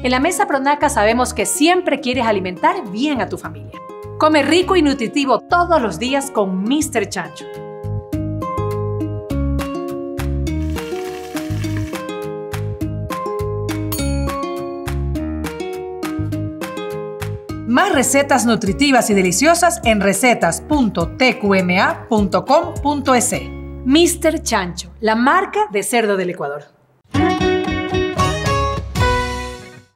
En la Mesa Pronaca sabemos que siempre quieres alimentar bien a tu familia. Come rico y nutritivo todos los días con Mr. Chancho. Más recetas nutritivas y deliciosas en recetas.tqma.com.es. Mr. Chancho, la marca de cerdo del Ecuador.